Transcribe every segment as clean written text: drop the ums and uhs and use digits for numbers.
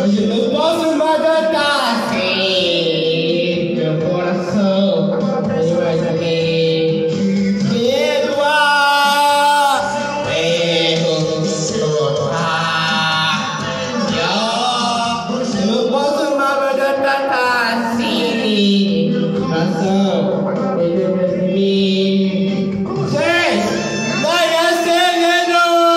Hoje não posso mais cantar assim. Meu coração não vai saber perdoar o erro. Eu não posso mais cantar assim. Coração, ele vai mim. Gente, vai acendendo.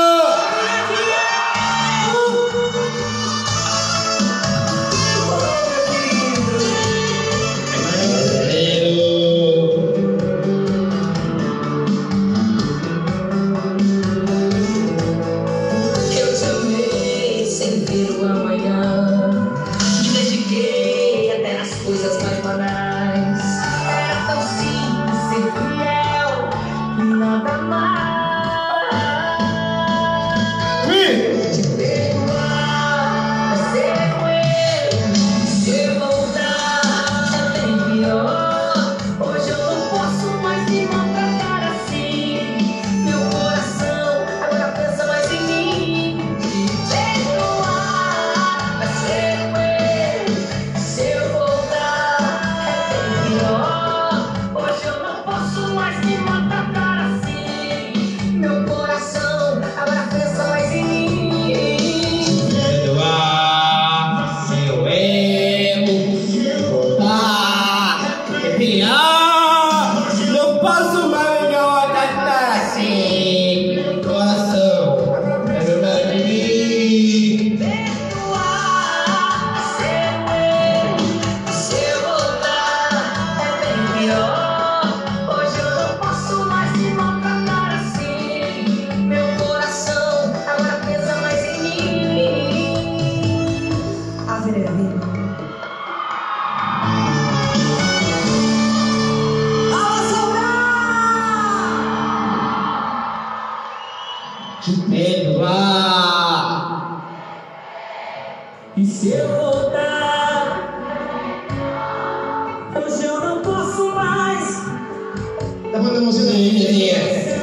Eu te amei sem ver o amanhã. Me dediquei até nas coisas mais banais. Era tão simples ser fiel e nada mais. Te perdoar é ser com ele. Se eu voltar é bem pior. Hoje eu não posso mais me maltratar assim. Meu coração agora pensa mais em mim. Te perdoar é ser com ele. Se eu voltar é bem pior. Hoje eu não posso mais me maltratar assim. Meu coração agora pensa mais em mim. Perdoar seu erro, voltar, é pior. Não posso mais me tratar assim. Coração, é verdade de mim. Perdoar ser ele. Se eu voltar é bem pior. Hoje eu não posso mais me maltratar assim. Meu coração agora pesa mais em mim. A vida é vida. Te perdoar. E se eu voltar, hoje eu não posso mais. Tá falando você daí, menininha?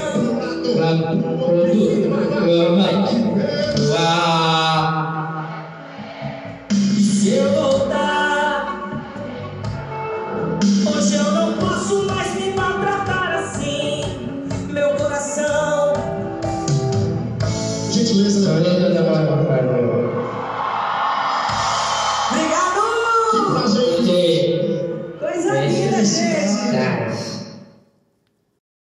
E se eu voltar, hoje eu não posso mais me maltratar assim. Meu coração. Gentileza, Obrigado! prazer. Coisa linda, gente!